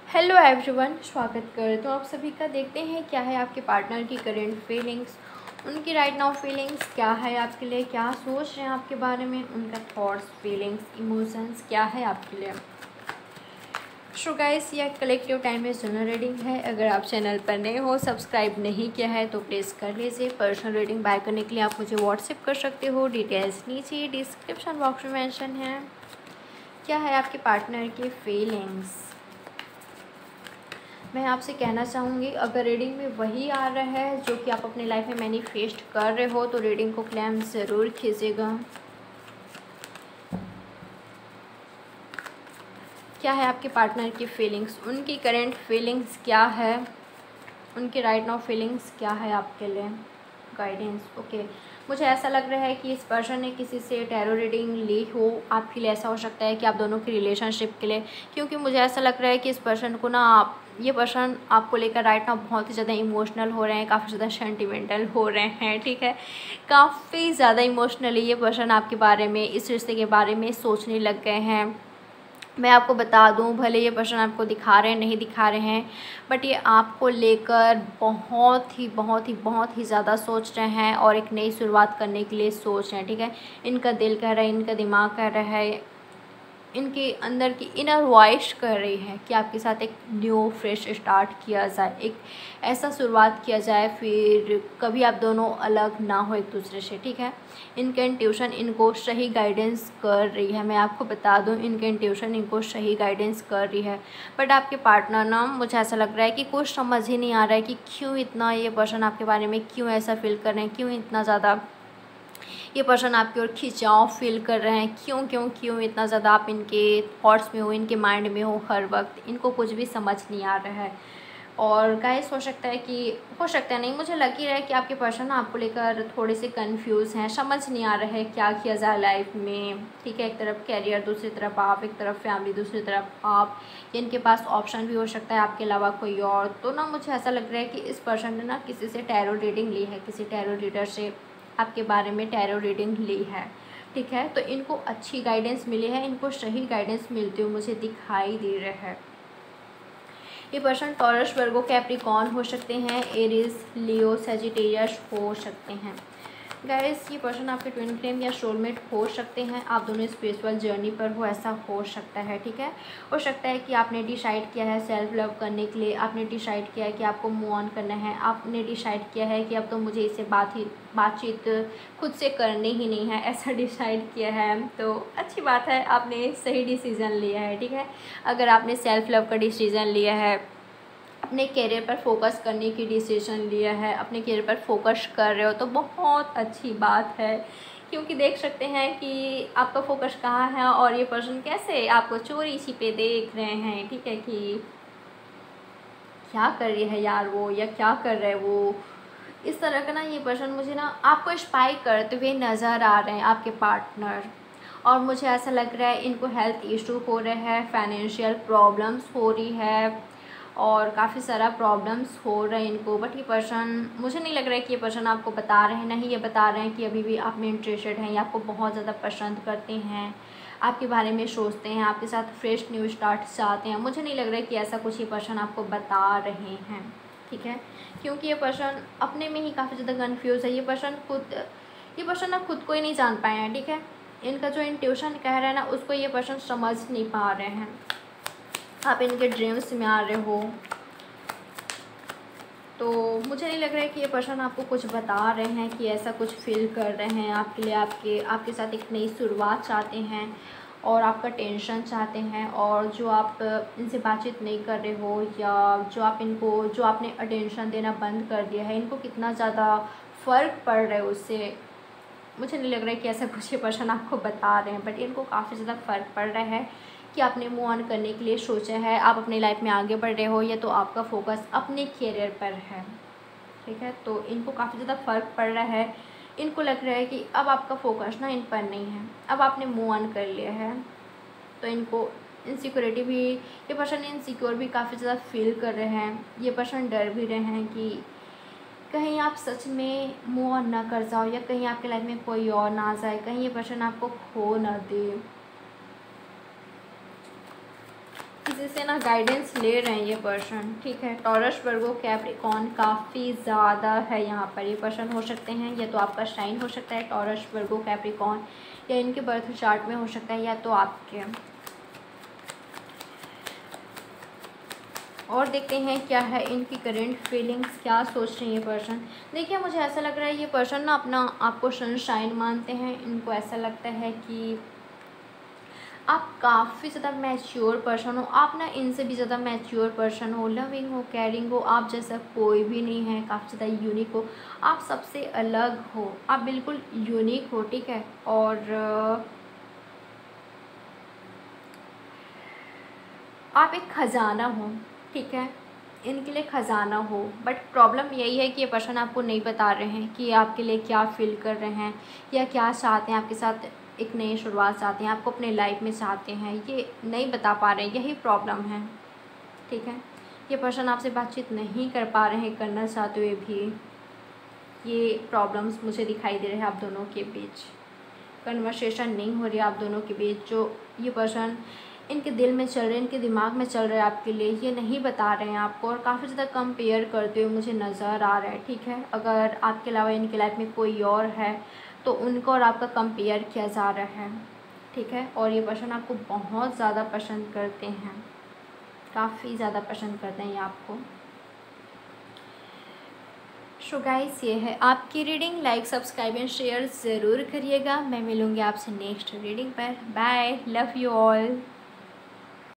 Hello everyone, स्वागत करते हूँ आप सभी का। देखते हैं क्या है आपके पार्टनर की करेंट फीलिंग्स, उनकी राइट नाउ फीलिंग्स क्या है आपके लिए, क्या सोच रहे हैं आपके बारे में, उनका थॉट्स, फीलिंग्स, इमोशंस क्या है आपके लिए। सो गाइस, यह कलेक्टिव टाइम में जनरल रीडिंग है। अगर आप चैनल पर नए हो, सब्सक्राइब नहीं किया है तो प्लीज़ कर लीजिए। पर्सनल रीडिंग बाय करने के लिए आप मुझे व्हाट्सएप कर सकते हो, डिटेल्स नीचे डिस्क्रिप्शन बॉक्स में मेंशन है। क्या है आपके पार्टनर की फीलिंग्स, मैं आपसे कहना चाहूँगी। अगर रीडिंग में वही आ रहा है जो कि आप अपनी लाइफ में मैनिफेस्ट कर रहे हो तो रीडिंग को क्लेम ज़रूर कीजिएगा। क्या है आपके पार्टनर की फीलिंग्स, उनकी करेंट फीलिंग्स क्या है, उनकी राइट नाउ फीलिंग्स क्या है आपके लिए। Guidance okay. मुझे ऐसा लग रहा है कि इस पर्सन ने किसी से टैरो रीडिंग ली हो। आपके लिए ऐसा हो सकता है कि आप दोनों की रिलेशनशिप के लिए, क्योंकि मुझे ऐसा लग रहा है कि इस पर्सन को ना ये पर्सन आपको लेकर राइट नाउ बहुत ही ज़्यादा इमोशनल हो रहे हैं, काफ़ी ज़्यादा सेंटिमेंटल हो रहे हैं। ठीक है, काफ़ी ज़्यादा इमोशनली ये पर्सन आपके बारे में, इस रिश्ते के बारे में सोचने लग गए हैं। मैं आपको बता दूं, भले ये पर्सन आपको दिखा रहे हैं नहीं दिखा रहे हैं, बट ये आपको लेकर बहुत ही ज़्यादा सोच रहे हैं और एक नई शुरुआत करने के लिए सोच रहे हैं। ठीक है, इनका दिल कह रहा है, इनका दिमाग कह रहा है, इनके अंदर की इनर वॉइस कर रही है कि आपके साथ एक न्यू फ्रेश स्टार्ट किया जाए, एक ऐसा शुरुआत किया जाए, फिर कभी आप दोनों अलग ना हो एक दूसरे से। ठीक है, इनका इंट्यूशन इनको सही गाइडेंस कर रही है। मैं आपको बता दूं, इनका इंट्यूशन इनको सही गाइडेंस कर रही है। बट आपके पार्टनर ना, मुझे ऐसा लग रहा है कि कुछ समझ ही नहीं आ रहा है कि क्यों इतना ये पर्सन आपके बारे में क्यों ऐसा फील कर रहे हैं, क्यों इतना ज़्यादा ये पर्सन आपकी ओर खिंचाव फील कर रहे हैं, क्यों क्यों क्यों इतना ज़्यादा आप इनके थॉट्स में हो, इनके माइंड में हो हर वक्त। इनको कुछ भी समझ नहीं आ रहा है। और गाइस, हो सकता है नहीं, मुझे लग ही रहा है कि आपके पर्सन आपको लेकर थोड़े से कंफ्यूज हैं, समझ नहीं आ रहा है क्या किया जाए लाइफ में। ठीक है, एक तरफ कैरियर, दूसरी तरफ आप, एक तरफ फैमिली, दूसरी तरफ आप, इनके पास ऑप्शन भी हो सकता है आपके अलावा कोई और। तो ना मुझे ऐसा लग रहा है कि इस पर्सन ने ना किसी से टैरो रीडिंग ली है, किसी टैरो रीडर से आपके बारे में टैरो रीडिंग ली है। ठीक है, तो इनको अच्छी गाइडेंस मिली है, इनको सही गाइडेंस मिलती हुई मुझे दिखाई दे रहा है। ये पर्सन टॉरस, वर्गो, कैप्रिकॉर्न हो सकते हैं, एरीज, लियो, सजिटेरियस हो सकते हैं। गाइस, ये पर्सन आपके ट्विन फ्लेम या सोलमेट हो सकते हैं। आप दोनों स्पिरिचुअल जर्नी पर हो, ऐसा हो सकता है। ठीक है, हो सकता है कि आपने डिसाइड किया है सेल्फ लव करने के लिए, आपने डिसाइड किया है कि आपको मूव ऑन करना है, आपने डिसाइड किया है कि अब तो मुझे इससे बातचीत खुद से करनी ही नहीं है, ऐसा डिसाइड किया है। तो अच्छी बात है, आपने सही डिसीज़न लिया है। ठीक है, अगर आपने सेल्फ लव का डिसीज़न लिया है, अपने करियर पर फोकस करने की डिसीजन लिया है, अपने करियर पर फोकस कर रहे हो, तो बहुत अच्छी बात है। क्योंकि देख सकते हैं कि आपका फोकस कहाँ है और ये पर्सन कैसे आपको चोरी छिपे देख रहे हैं। ठीक है, कि क्या कर रही है यार वो, या क्या कर रहे हैं वो, इस तरह का ना ये पर्सन मुझे ना आपको स्पाई करते हुए नज़र आ रहे हैं, आपके पार्टनर। और मुझे ऐसा लग रहा है इनको हेल्थ इशू हो रहे हैं, फाइनेंशियल प्रॉब्लम्स हो रही है और काफ़ी सारा प्रॉब्लम्स हो रहे हैं इनको। बट ये पर्सन, मुझे नहीं लग रहा है कि ये पर्सन आपको बता रहे हैं, नहीं ये बता रहे हैं कि अभी भी आप में इंटरेस्टेड हैं, या आपको बहुत ज़्यादा पसंद करते हैं, आपके बारे में सोचते हैं, आपके साथ फ्रेश न्यू स्टार्ट चाहते हैं। मुझे नहीं लग रहा है कि ऐसा कुछ ये पर्सन आपको बता रहे हैं। ठीक है, क्योंकि ये पर्सन अपने में ही काफ़ी ज़्यादा कन्फ्यूज़ है। ये पर्सन ना खुद को ही नहीं जान पाए हैं। ठीक है, इनका जो इंट्यूशन कह रहा है ना, उसको ये पर्सन समझ नहीं पा रहे हैं। आप इनके ड्रीम्स में आ रहे हो, तो मुझे नहीं लग रहा है कि ये पर्सन आपको कुछ बता रहे हैं कि ऐसा कुछ फील कर रहे हैं आपके लिए, आपके साथ एक नई शुरुआत चाहते हैं और आपका टेंशन चाहते हैं। और जो आप इनसे बातचीत नहीं कर रहे हो, या जो आपने अटेंशन देना बंद कर दिया है, इनको कितना ज़्यादा फ़र्क पड़ रहा है उससे। मुझे नहीं लग रहा है कि ऐसा कुछ ये पर्सन आपको बता रहे हैं, बट इनको काफ़ी ज़्यादा फ़र्क पड़ रहा है कि आपने मूव ऑन करने के लिए सोचा है, आप अपनी लाइफ में आगे बढ़ रहे हो, या तो आपका फोकस अपने करियर पर है। ठीक है, तो इनको काफ़ी ज़्यादा फ़र्क पड़ रहा है। इनको लग रहा है कि अब आपका फोकस ना इन पर नहीं है, अब आपने मूव ऑन कर लिया है। तो इनको इनसिक्योरिटी भी, ये पर्सन इनसिक्योर भी काफ़ी ज़्यादा फील कर रहे हैं। ये पर्सन डर भी रहे हैं कि कहीं आप सच में मूव ऑन ना कर जाओ, या कहीं आपके लाइफ में कोई और ना आ जाए, कहीं ये पर्सन आपको खो ना दे। किसी से ना गाइडेंस ले रहे हैं ये पर्सन, ठीक है। टॉरस, वर्गो, कैप्रिकॉर्न काफ़ी ज़्यादा है यहाँ पर। ये पर्सन हो सकते हैं या तो आपका साइन हो सकता है टॉरस, वर्गो, कैप्रिकॉर्न, या इनके बर्थ चार्ट में हो सकता है, या तो आपके। और देखते हैं क्या है इनकी करेंट फीलिंग्स, क्या सोच रहे हैं ये पर्सन। देखिए मुझे ऐसा लग रहा है ये पर्सन ना अपना आपको सनशाइन मानते हैं। इनको ऐसा लगता है कि आप काफ़ी ज़्यादा मैच्योर पर्सन हो, आप ना इनसे भी ज़्यादा मैच्योर पर्सन हो, लविंग हो, केयरिंग हो, आप जैसा कोई भी नहीं है, काफ़ी ज़्यादा यूनिक हो, आप सबसे अलग हो, आप बिल्कुल यूनिक हो, ठीक है। और आप एक ख़जाना हो, ठीक है, इनके लिए ख़जाना हो। बट प्रॉब्लम यही है कि ये पर्सन आपको नहीं बता रहे हैं कि आपके लिए क्या फ़ील कर रहे हैं या क्या चाहते हैं, आपके साथ एक नई शुरुआत चाहते हैं, आपको अपने लाइफ में चाहते हैं, ये नहीं बता पा रहे हैं, यही प्रॉब्लम है, ठीक है। ये पर्सन आपसे बातचीत नहीं कर पा रहे हैं, करना चाहते हुए भी। ये प्रॉब्लम्स मुझे दिखाई दे रहे हैं आप दोनों के बीच। कन्वर्सेशन नहीं हो रही आप दोनों के बीच। जो ये पर्सन इनके दिल में चल रहे हैं, इनके दिमाग में चल रहे हैं आपके लिए, ये नहीं बता रहे हैं आपको, और काफ़ी ज़्यादा कंपेयर करते हुए मुझे नज़र आ रहा है, ठीक है। अगर आपके अलावा इनकी लाइफ में कोई और है तो उनको और आपका कंपेयर किया जा रहा है, ठीक है। और ये पर्सन आपको बहुत ज़्यादा पसंद करते हैं, काफ़ी ज़्यादा पसंद करते हैं ये आपको। सो गाइस ये है आपकी reading. Like, subscribe and share ज़रूर करिएगा। मैं मिलूँगी आपसे नेक्स्ट रीडिंग पर। Bye, love you all.